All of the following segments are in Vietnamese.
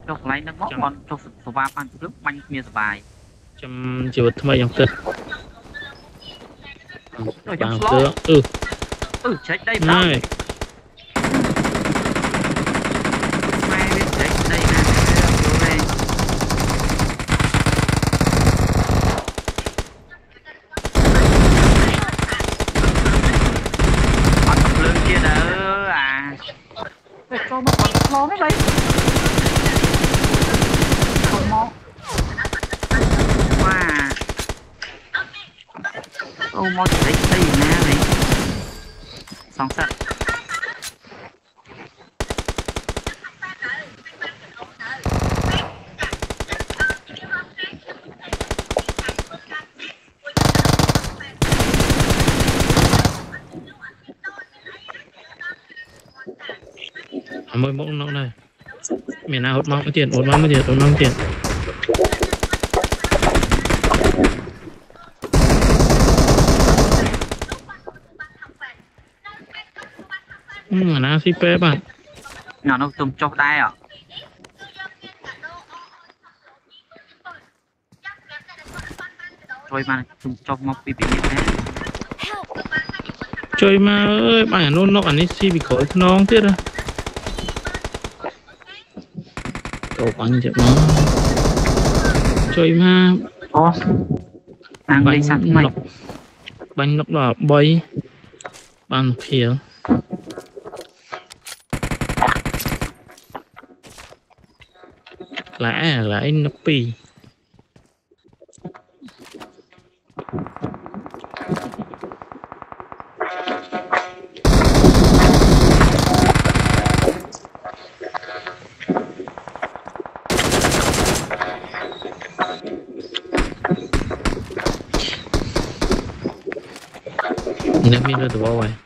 chọc lấy nó ngót con chọc sờ va pan trước banh miên sờ bài chăm chịu thay dòng cơ rồi bằng chọc cơ chết đây này mai biết chết đây nè đây bắt tập lưng kia đỡ à cho nó còn lo đấy vậy còn mò wow ô mò chỉ lấy đây nè này xong sạch mới bỗng nó này miền nào hốt máu mới tiền nó xí pé bạn nó tôm chọc đai à thôi mà tôm chọc mọc bị nè chơi mà ơi bạn luôn nó anh ấy xí bị khói non tiết à cậu bắn chậm nó chơi mà ăn đây sẵn mày bánh lọc đỏ bay bằng phía lại nó pì nếu mình đưa từ bao rồi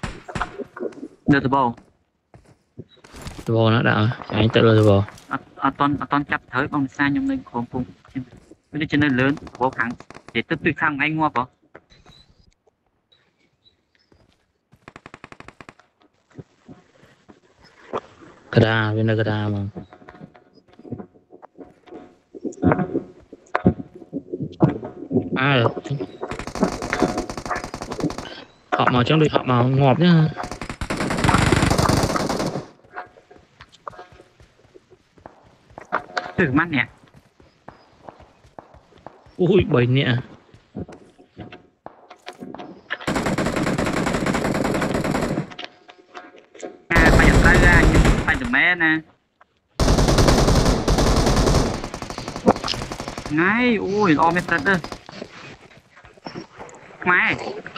từ bao nó đạo anh tự đưa từ bao toàn chặt thới bằng xa nhưng mình không cùng đi trên nơi lớn cố gắng để tiếp tục khang anh ngoa có kada bên đây kada mà họ màu trong đi họ màu ngọt nhá thử mắt nè ui bầy nè phải nhận tay ra nhưng phải được mé nè ngay ui lo mét tật đó mai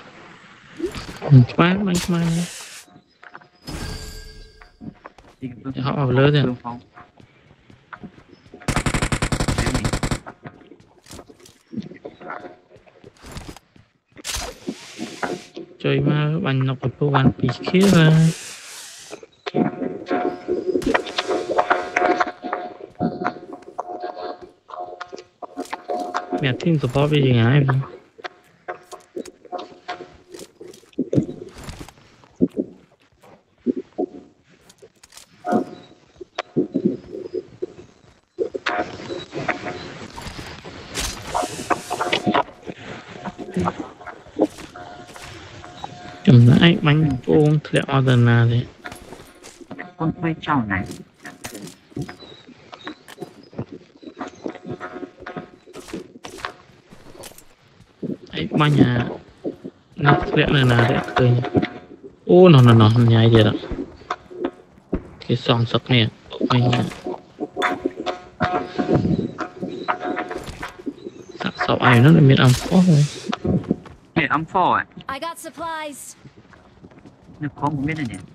họ vào lớn rồi chơi mà bánh nọc của bạn bị kia ra mẹ tin support về gì ngái vậy chấm lại bánh ôm thẹo order nào thế con quay trâu này ấy bánh nhà nó thẹo này nào đấy từ ô nó nhai vậy đó cái sòng sọc nè bánh nhà sao ai nó lại miền âm phó rồi miền âm phó à I got supplies. nó có một miếng này nè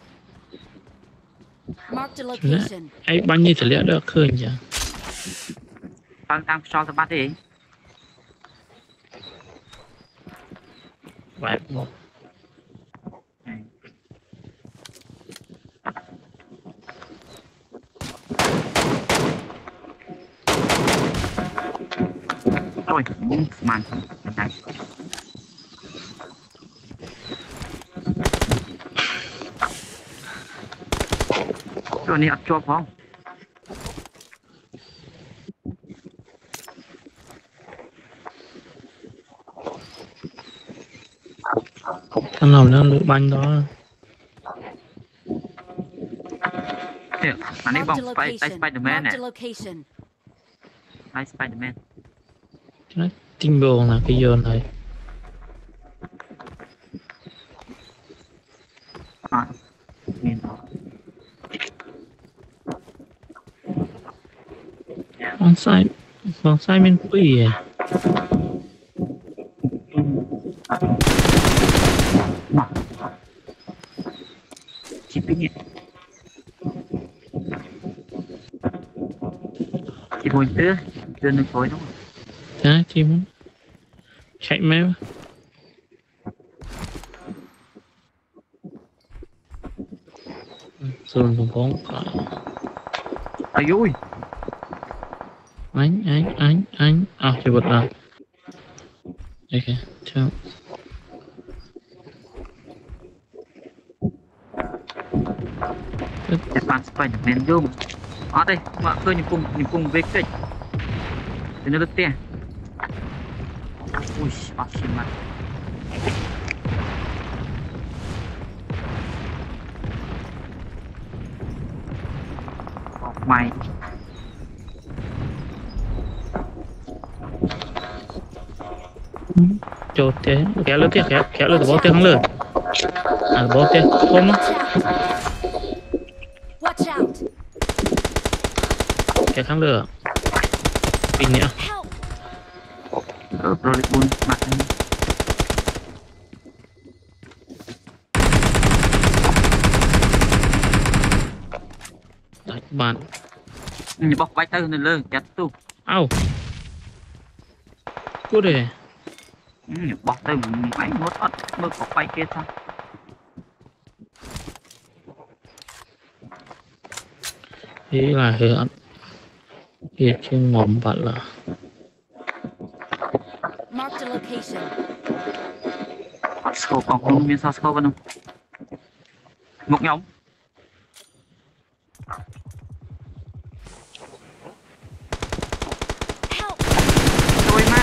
Marked a location. ấy bánh như thế lẽ được khơi nhỉ tăng cho bắt đi vài một thôi màn này chỗ này ăn chua không thằng nào nó lựa banh đó Nè, anh ấy Marked bong a tay location. Spiderman nè, Marked a location. tay Spiderman. nó tim buồn là cái giờ này À, nhìn bonsai sai bên quỷ à mà chỉ biết nhỉ, chỉ buồn tứ, đưa nước khối đúng không? Chá chim chạy mép rồi cũng có Ây ui, anh à chỉ bật là ok chào Japan Spiderman zoom. Ở đây, mà cơ nhìn cùng về kịch. Thì nó được tiền. Ui, xì mặt. Mày. chốt thế kéo lưỡi tiếp kéo lưỡi từ bó tiếng lưỡi à bó tiếng không á Watch out! kéo kháng lửa pin nữa Help! Rồi lại buồn mặt anh. đấy bạn Bọc bay tay lên lơ, chặt tu. ao cút đi Bọc tay máy nốt ớt, mơ bọc bay kia sao? ý là hiện hiện trên ngòm bạn là Marked a location. Scope còn không biết sao scope không? Một nhóm. Help! Thôi mà.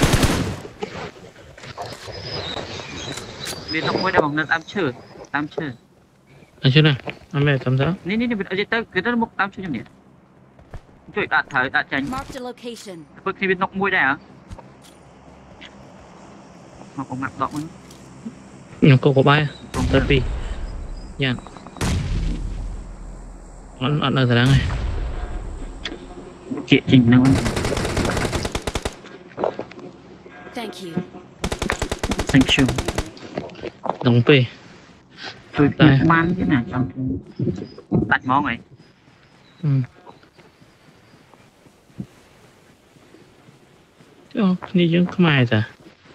Vì nó quay ra bằng lần tam chữ. anh chưa này anh mẹ tắm giá Ní ở dưới tới cái đó một tam chữ nhỉ? Trời đã thời đã tránh. Marked a location. Bởi khi biết nọc môi đây hả? Mà còn mặt động nữa. nhưng cô có bay tới pi nha anh ở thời này Chị trình nữa. Thank you. Thank you. đồng pi Tôi Đây. man thế nào trong đặt món này. chứ đi chứ không ai cả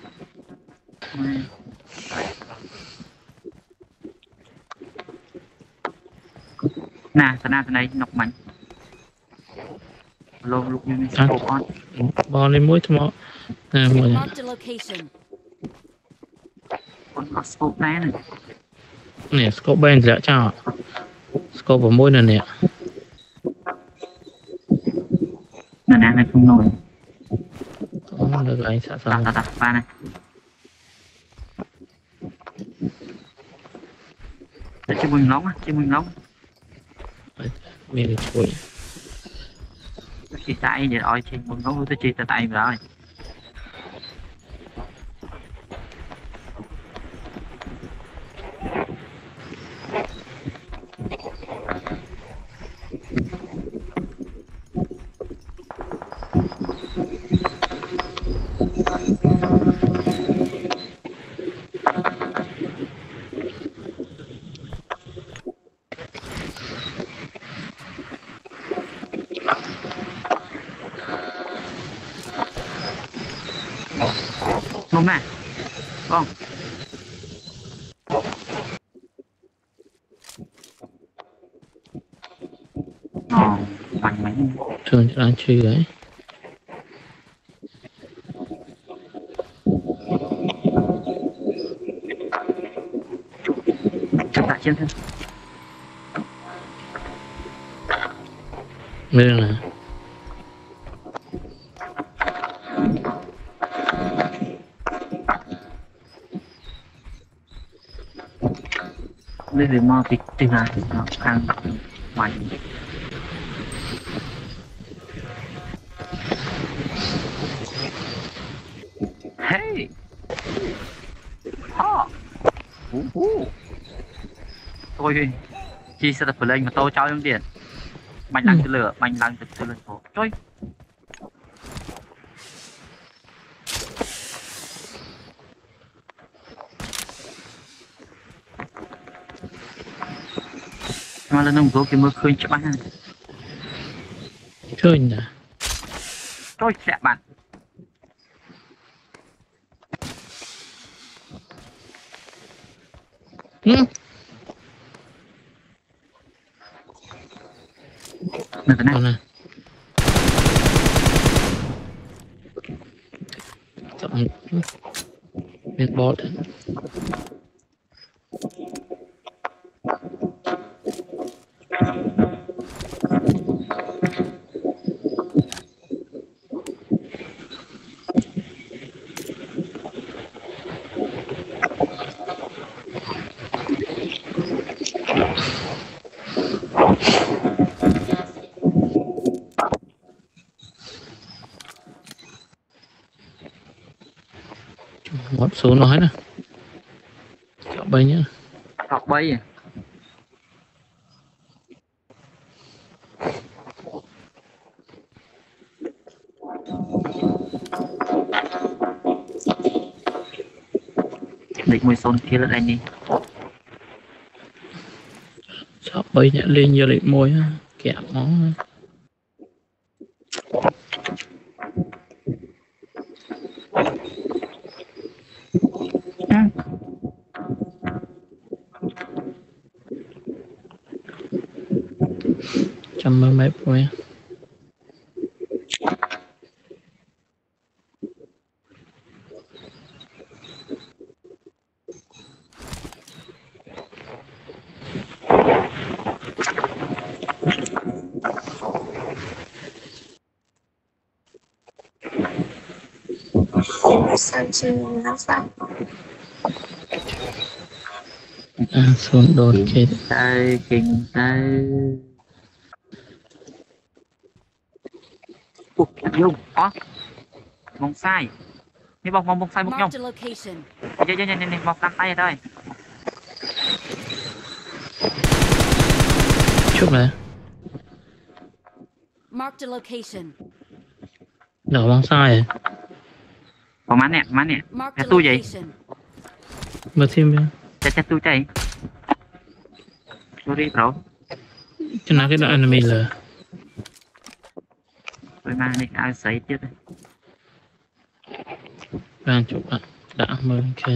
Nè, thế này nọc mạnh. Lô lúc như scope con. bò lên mũi thôi nè mũi Marked a location. Con có scope này này. nè scope bên dễ chào scope vào mũi này nè Nè này không nổi. có được anh sợ sao Đặt ba này. Để cho mình nóng á, cho mình nóng. mình được chuỗi Chỉ tay vậy rồi, chị mình nóng tôi chỉ tay rồi. Đúng nè. Con. Mạnh mẽ. thường cho anh truy ấy Chúng ta chiến thêm. nên là đây về mò thì tìm là nó hàng ngoài hey ha tôi chi sẽ tập lên mà tôi cho trong điện mạnh lăng từ lửa mạnh lăng từ lửa thôi mà lần ông vô cái mưa khơi cho bạn khơi nè tôi sẽ bạn ừ. nè nè nè chọn biết bot một số nói nè chọn bay nhá học bay à định mùi son kia là anh đi chọn bay nhẹ lên giờ lại môi kẹo món trăm mấy rồi xuống đột chết tay kinh tay dùng ó mong saiนี่บอกมองsai một nhông Marked a location. นี่มองตามtay thôi chút này Marked a location. đổ băng sai còn má nè Marked cái a tôi vậy location. mà thêm chắc tôi chạy tôi đi rồi cho nó cái đoạn enemy là tôi mang đi ai sấy chết đang chụp ạ đã mơ kia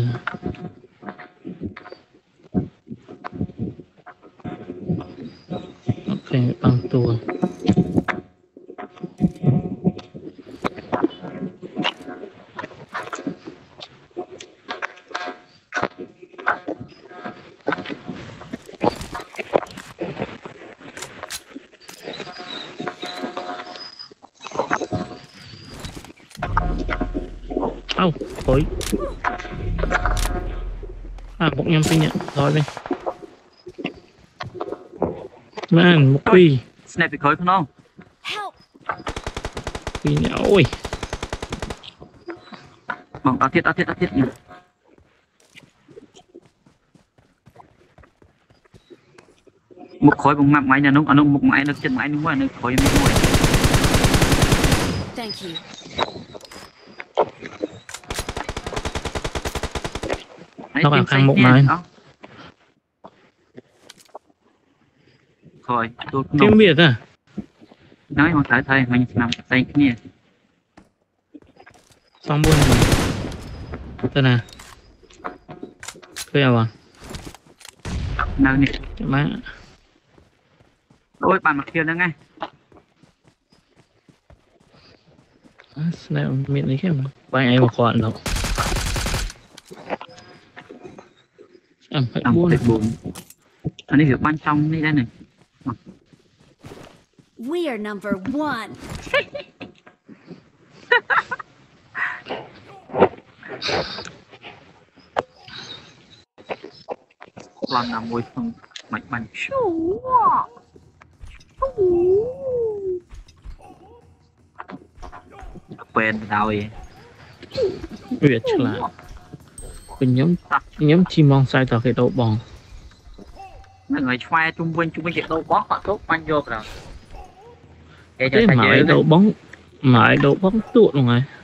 ok băng tua ау khối một nhâm pin nhận rồi bên man một phi snap bị khối không Help! phi nhỉ ôi bằng tao thiết một khối bằng mặt máy nhà nó một máy nó chân máy nó khối mình ngồi Thank you. nó bằng khăn một máy rồi tôi tiếng Việt à nói mà thầy mình làm tay cái gì xong buôn tên nào cười à nào nè má ôi bàn mặt kia nữa ngay này miệng đấy mà bay ai mà khoản đâu phải buồn anh ấy việc ban trong đi đây này We are number one. con là môi không mạch bắn quen rồi Việt là bên nhóm chim mong sai tờ cái đầu bòn mọi người khoai chung quanh chuyện đâu bó họ tốt quanh vô rồi thế mà ai đầu bóng mà ai đầu bóng tuột luôn rồi